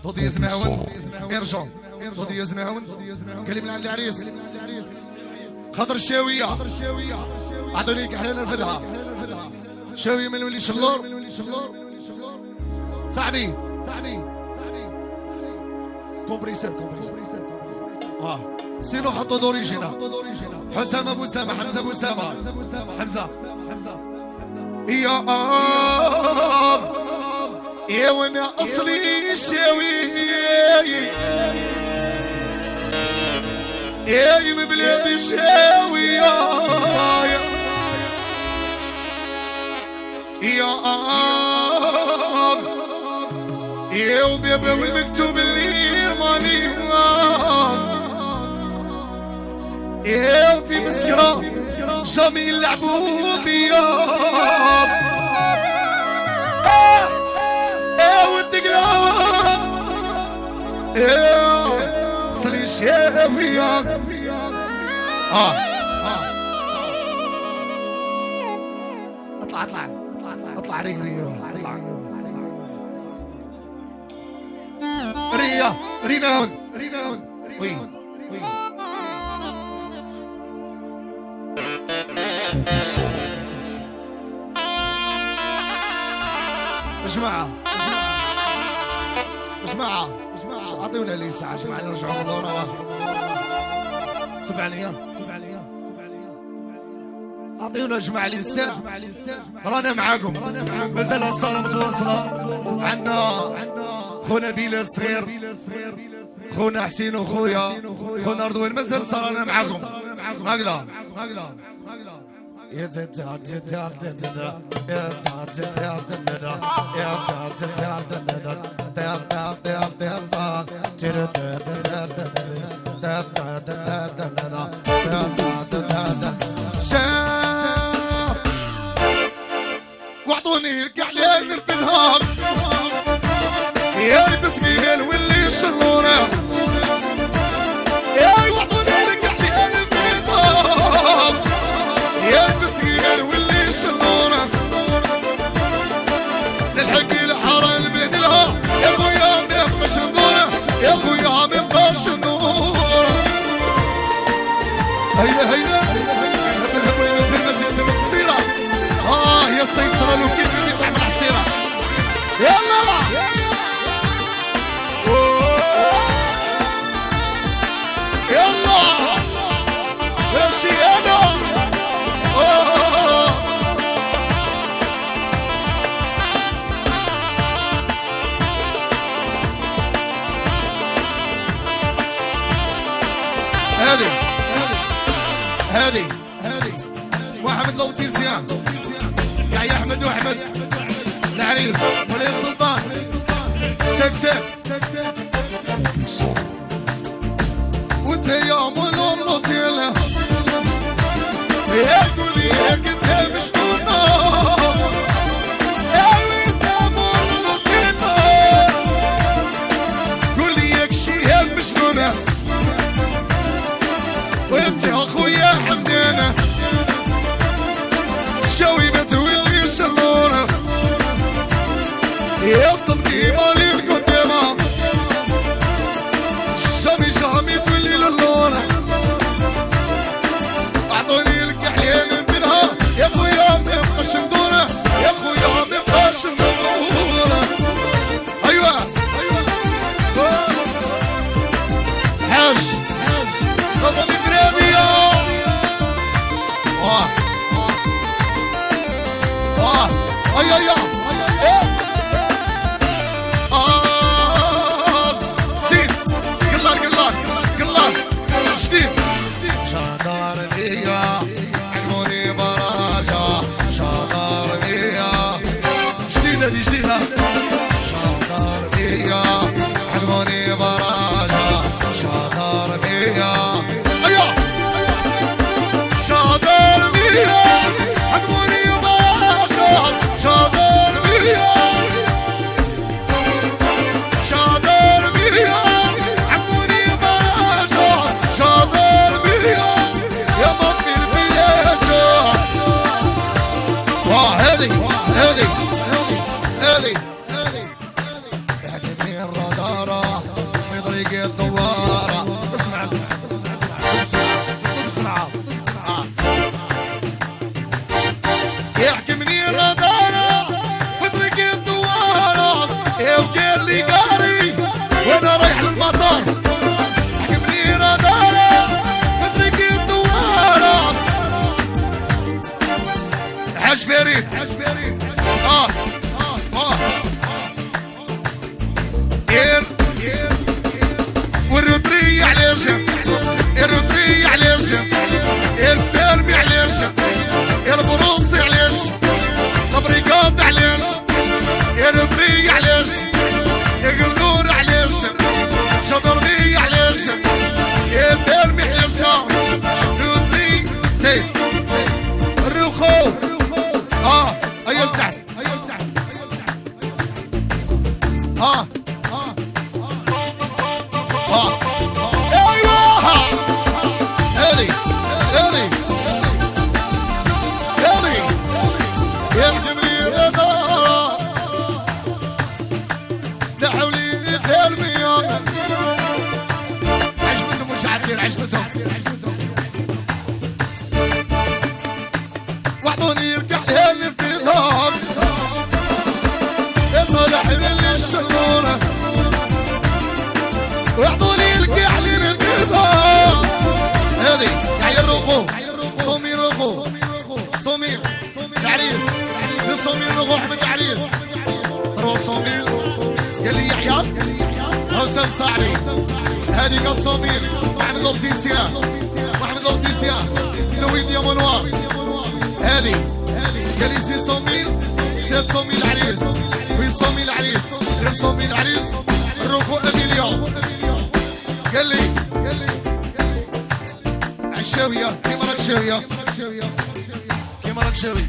ضودي يزناون ارجع ضودي يزناون كلمنا عن العريس خضر الشاوية أعطوني كحلنا الفدها شاوية من ولي شلور صاحبي كومبريسور سينو حطوا دوريجينا حسام ابو سامة حمزة ابو سامة حمزة يا وانا اصلي الشاوي يا ببلاد الشاوي يا وبيبا والمكتوب اللي ماني يا في مسكرة جميل لعبوا بيا والدقلة صلي الشافية اطلع رينا هون وي جماعة اعطيونا لي ساعة جماعة نرجعوا من ورا سبع اعطيونا جماعة لي الساعة رانا معاكم مازال الصالة متواصلة عندنا خونا بيلا الصغير خونا حسين وخويا خونا رضوان مازال صرانا معاكم هكذا واعطوني الكحلين نرفدها يا بسميل واللي شلونا يا واعطوني الكحلين نرفدها يا بسميل واللي شلونا نلحق الحاره نبدلها يا خويا مبقاش ندور يا خويا مبقاش ندور هيدا بالهبولي مازال زمن السيره يا السيطره لو كيف يطلع من الحصيره يلا يا شيانا هادي واحمد لوطيسيان يا احمد واحمد العريس ولي السلطان سكسك وانت يا مولو اللوطيله يا قولي هيك انت مش كنا يا وانت مولو اللوطيله قولي هيك شي مش كنا وانت اخويا حمدانه شوي بتولي شلونه يا صدمتي مالي القدامه شامي تولي للونه اعطوني الكحلين نبدها يا خويا مبقاش ندور دوارة في طريق الدوارة. اسمع اسمع اسمع يحكمني الردارة في طريق الدوارة وقال لي قاري وانا رايح للمطار. يحكمني الردارة في طريق الدوارة. حاج فريد والرطرية عليش الرطرية عليش الفيلمي عليش البروسي عليش البريقات عليش الرطرية عليش القردور عليش شطرنية عليش الفيلمي عليش الرطرية سيس الرخو هيا لتحت واعطوني الكحل في ظهر يصلح من الشلورة. واعطوني الكحل في ظهر هذي يعني الرخو صوميل رخو صوميل العريس لصوميل رخو احمد العريس روح صوميل قال لي يحيى حسن صاحبي هذه قد صوميل محمد لوبتيسيا محمد لوبتيسيا نويد يا منوار. هذه قال لي سي صوميل سي صوميل العريس وين صوميل العريس غير صوميل العريس الرخو اميليا. قال لي عالشاوية كيما راك شاوية كيما راك شاوي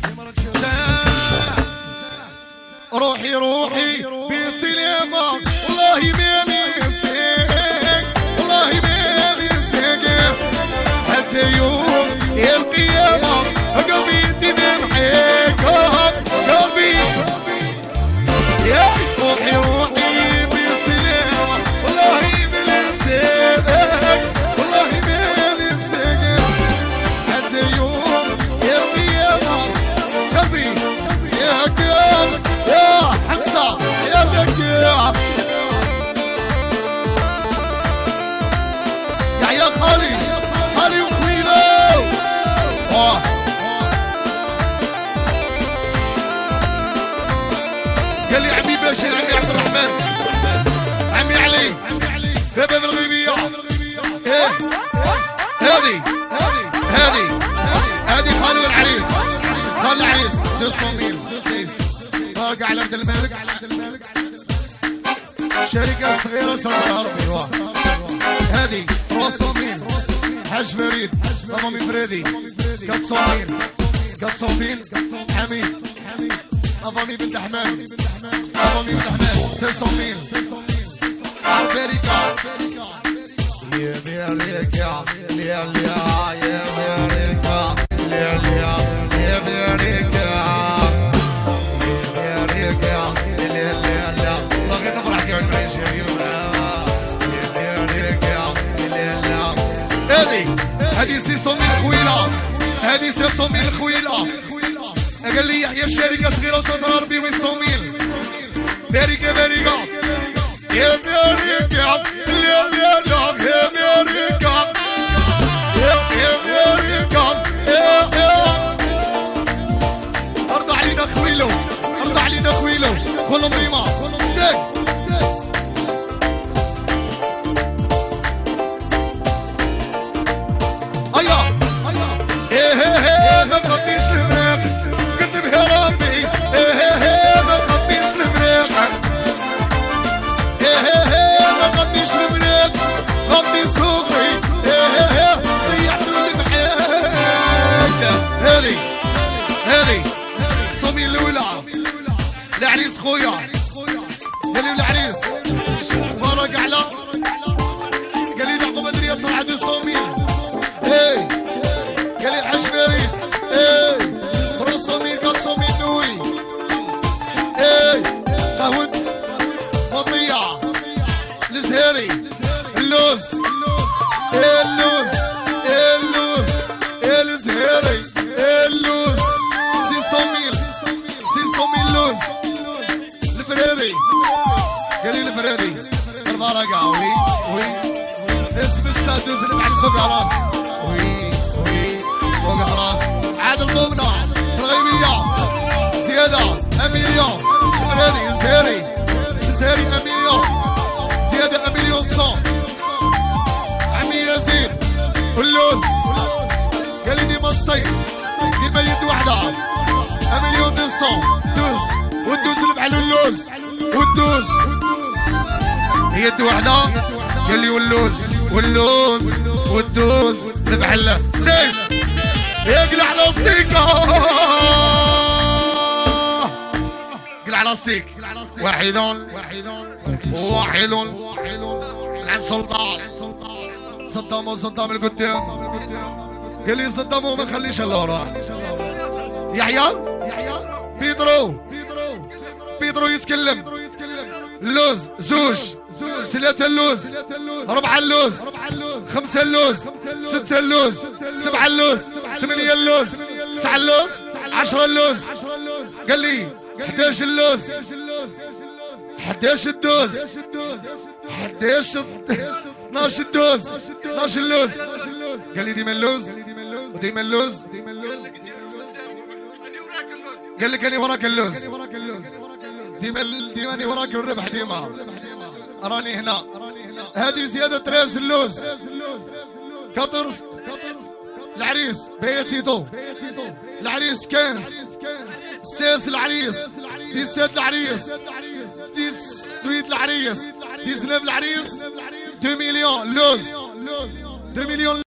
روحي روحي بسلامة والله ما نسيك والله ما نسيك حتى يوم القيامة قلبي يدي معاك قلبي يا روحي روحي بسلامة والله ما نسيك والله ما نسيك حتى يوم القيامة قلبي يا قلب يا حمزة يا ذكي يا خالي خالي وخويلو قال لي عمي باشر عمي عبد الرحمن عمي علي في باب الغيبية. هذه خالي العريس خالي العريس للصوميل بارك على عبد الملك شركة صغيرة صغيرة. هذه روح صوميل حاج فريد ضمامي فريدي كات صوميل حميد أضامي بنت حمام سي صوميل أمريكا يا أمريكا يا أمريكا يا أمريكا باغي نفرح كيف نعيش هذه سي صوميل خويلة هذه سي صوميل خويلة. قال لي يحيى الشركة صغيرة وستر ربي وين صوميل باريكا يا أمريكا يا أمريكا يا أمريكا أرضى علينا خويلو أرضى علينا خويلو كل ميمة سك ما تغطيش المراق كتب يا ربي ما تغطيش المراق ما تغطيش المراق غطي صغري ريحتوني معاك. هذه صوميل الأولى العريس خويا قال لي العريس بارك على قال لي نعطو بدرية صراحة دي صوميل قال لي الحاج فريد روح صوميل كات صوميل نوي قهوة مطية اللوز اللوز اللوز الزهيري اللوز 600,000 لوز الفريدي قال لي الفريدي البركة وي اسم السادس اللي بعد سوق راس وي سوق راس عادل ضمنة الغيبية زيادة 1 مليون الفريدي الزهيري 1 مليون زيادة 1 مليون 100 عمي يزيد واللوز قال لي ديما الصيف ديما يد وحدة 1 مليون 200 دوز والدوز اللي بحال اللوز والدوز يد وحدة قال لي واللوز والدوز اللي بحال سيس يقلع لاستيكا قلع لاستيك واحد عن سلطان صدام القدام قال لي صدامو ما نخليش الا وراه يحيى بيدرو يتكلم اللوز 2 3 اللوز 4 اللوز 5 اللوز 6 اللوز 7 اللوز 8 اللوز 9 اللوز 10 اللوز قال لي 11 اللوز 11 الدوز 12 الدوز 12 اللوز قال لي ديما اللوز وديما اللوز قال لك انا وراك اللوز ديما اني وراك الربح ديما راني هنا هذه زيادة 13 اللوز 14 العريس بيتيتو العريس 15 16 العريس 17 العريس 18 العريس 19 العريس 2 مليون لوز 2 مليون